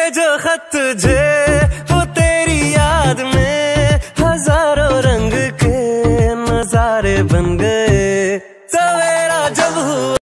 जो खत तुझे वो तेरी याद में हजारों रंग के नजारे बन गए। सवेरा जब हुआ